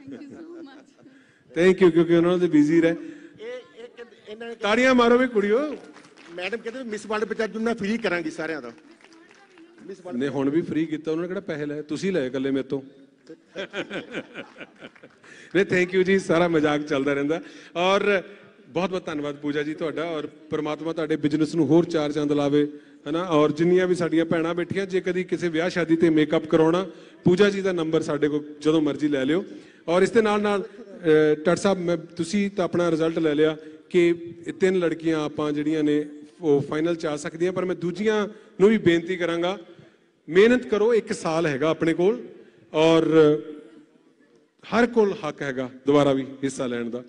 ਥੈਂਕ ਯੂ, ਕਿਉਂਕਿ ਉਹਨਾਂ ਦੇ ਬਿਜ਼ੀ ਰਹੇ। ਤਾੜੀਆਂ ਮਾਰੋ ਵੀ ਕੁੜੀਓ। ਮੈਡਮ ਕਹਿੰਦੇ ਮਿਸ ਵਰਲਡ ਪੰਜਾਬਣ ਮੈਂ ਫ੍ਰੀ ਕਰਾਂਗੀ ਸਾਰਿਆਂ ਦਾ। ਨੇ ਹੁਣ ਵੀ ਫ੍ਰੀ ਕੀਤਾ, ਉਹਨਾਂ ਨੇ ਕਿਹੜਾ ਪੈਸੇ ਲਏ, ਤੁਸੀਂ ਲਏ ਇਕੱਲੇ ਮੇਰੇ ਤੋਂ। ਨਹੀਂ ਥੈਂਕ ਯੂ ਜੀ, ਸਾਰਾ ਮਜ਼ਾਕ ਚੱਲਦਾ ਰਹਿੰਦਾ। ਔਰ ਬਹੁਤ ਬਹੁਤ ਧੰਨਵਾਦ ਪੂਜਾ ਜੀ ਤੁਹਾਡਾ। ਔਰ ਪ੍ਰਮਾਤਮਾ ਤੁਹਾਡੇ ਬਿਜ਼ਨਸ ਨੂੰ ਹੋਰ 4 ਚੰਦ ਲਾਵੇ, ਹੈ ਨਾ। ਔਰ ਜਿੰਨੀਆਂ ਵੀ ਸਾਡੀਆਂ ਭੈਣਾਂ ਬੈਠੀਆਂ, ਜੇ ਕਦੀ ਕਿਸੇ ਵਿਆਹ ਸ਼ਾਦੀ ਤੇ ਮੇਕਅਪ ਕਰਾਉਣਾ, ਪੂਜਾ ਜੀ ਦਾ ਨੰਬਰ ਸਾਡੇ ਕੋਲ ਜਦੋਂ ਮਰਜ਼ੀ ਲੈ ਲਿਓ। ਔਰ ਇਸ ਦੇ ਨਾਲ ਢੱਟ ਸਾਹਿਬ ਤੁਸੀਂ ਤਾਂ ਆਪਣਾ ਰਿਜ਼ਲਟ ਲੈ ਲਿਆ ਕਿ 3 ਲੜਕੀਆਂ ਆਪਾਂ ਜਿਹੜੀਆਂ ਨੇ ਉਹ ਫਾਈਨਲ 'ਚ ਆ ਸਕਦੀਆਂ, ਪਰ ਮੈਂ ਦੂਜੀਆਂ ਨੂੰ ਵੀ ਬੇਨਤੀ ਕਰਾਂਗਾ ਮਿਹਨਤ ਕਰੋ। 1 ਸਾਲ ਹੈਗਾ ਆਪਣੇ ਕੋਲ, ਔਰ ਹਰ ਕੋਲ ਹੱਕ ਹੈਗਾ ਦੁਬਾਰਾ ਵੀ ਹਿੱਸਾ ਲੈਣ ਦਾ।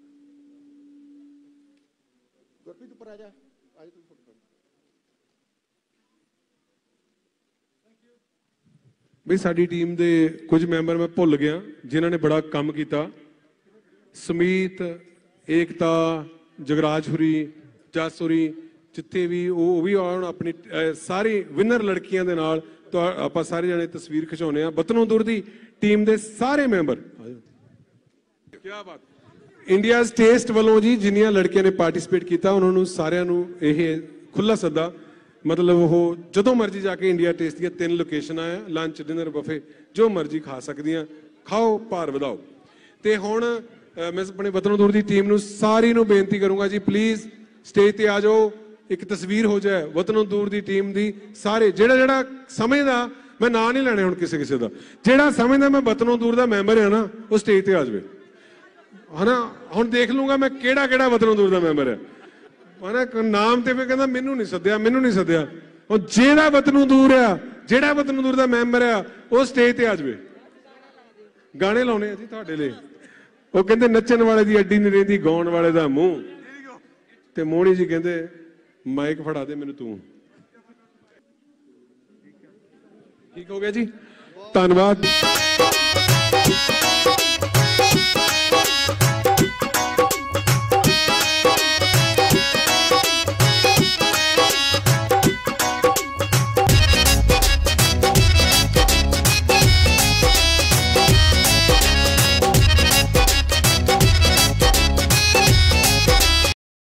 ਬਈ ਸਾਡੀ ਟੀਮ ਦੇ ਕੁਝ ਮੈਂਬਰ ਮੈਂ ਭੁੱਲ ਗਿਆ ਜਿਨ੍ਹਾਂ ਨੇ ਬੜਾ ਕੰਮ ਕੀਤਾ। ਸਮੀਤ, ਏਕਤਾ, ਜਗਰਾਜ ਹੁਰੀ, ਜਸੁਰੀ, ਜਿੱਥੇ ਵੀ ਉਹ ਵੀ ਆਉਣ ਆਪਣੀ ਸਾਰੀ ਵਿਨਰ ਲੜਕੀਆਂ ਦੇ ਨਾਲ ਆਪਾਂ ਸਾਰੇ ਜਣੇ ਤਸਵੀਰ ਖਿਚਾਉਣੇ ਆ। ਬਤਨੋਂ ਦੀ ਟੀਮ ਦੇ ਸਾਰੇ ਮੈਂਬਰ, ਕੀ ਬਾਤ। ਇੰਡੀਆਜ਼ ਟੇਸਟ ਵੱਲੋਂ ਜੀ ਜਿੰਨੀਆਂ ਲੜਕੀਆਂ ਨੇ ਪਾਰਟਿਸਿਪੇਟ ਕੀਤਾ ਉਹਨਾਂ ਨੂੰ ਸਾਰਿਆਂ ਨੂੰ ਇਹ ਖੁੱਲਾ ਸੱਦਾ, ਮਤਲਬ ਉਹ ਜਦੋਂ ਮਰਜ਼ੀ ਜਾ ਕੇ ਇੰਡੀਆ ਟੇਸਟ ਦੀਆਂ 3 ਲੋਕੇਸ਼ਨਾਂ ਆ, ਲੰਚ, ਡਿਨਰ, ਬਫੇ, ਜੋ ਮਰਜ਼ੀ ਖਾ ਸਕਦੀਆਂ। ਖਾਓ, ਭਾਰ ਵਧਾਓ। ਤੇ ਹੁਣ ਮੈਂ ਆਪਣੇ ਵਤਨੋਂ ਦੂਰ ਦੀ ਟੀਮ ਨੂੰ ਸਾਰੀ ਨੂੰ ਬੇਨਤੀ ਕਰੂੰਗਾ ਜੀ, ਪਲੀਜ਼ ਸਟੇਜ ਤੇ ਆ ਜਾਓ, ਇੱਕ ਤਸਵੀਰ ਹੋ ਜਾਏ ਵਤਨੋਂ ਦੂਰ ਦੀ ਟੀਮ ਦੀ। ਸਾਰੇ ਜਿਹੜਾ ਸਮਝਦਾ, ਮੈਂ ਨਾਂ ਨਹੀਂ ਲੈਣੇ ਹੁਣ ਕਿਸੇ ਦਾ, ਜਿਹੜਾ ਸਮਝਦਾ ਮੈਂ ਵਤਨੋਂ ਦੂਰ ਦਾ ਮੈਂਬਰ ਆ ਨਾ, ਉਹ ਸਟੇਜ ਤੇ ਆ ਜਾਵੇ, ਹਨਾ। ਹੁਣ ਦੇਖ ਲੂੰਗਾ ਮੈਂ ਕਿਹੜਾ ਵਤਨੋਂ ਦੂਰ ਦਾ ਮੈਂਬਰ ਹੈ, ਹਨਾ। ਨਾਮ ਤੇ ਫਿਰ ਕਹਿੰਦਾ ਮੈਨੂੰ ਨਹੀਂ ਸੱਦਿਆ। ਉਹ ਜਿਹੜਾ ਵਤਨੋਂ ਦੂਰ ਆ, ਜਿਹੜਾ ਵਤਨੋਂ ਦੂਰ ਦਾ ਮੈਂਬਰ ਆ, ਉਹ ਸਟੇਜ ਤੇ ਆ ਜਾਵੇ। ਗਾਣੇ ਲਾਉਣੇ ਆ ਜੀ ਤੁਹਾਡੇ ਲਈ। ਉਹ ਕਹਿੰਦੇ ਨੱਚਣ ਵਾਲੇ ਦੀ ਅੱਡੀ ਨਹੀਂ ਰਹਿੰਦੀ, ਗਾਉਣ ਵਾਲੇ ਦਾ ਮੂੰਹ। ਤੇ ਮੋਹਣੀ ਜੀ ਕਹਿੰਦੇ ਮਾਈਕ ਫੜਾ ਦੇ ਮੈਨੂੰ ਤੂੰ। ਠੀਕ ਹੋ ਗਿਆ ਜੀ, ਧੰਨਵਾਦ।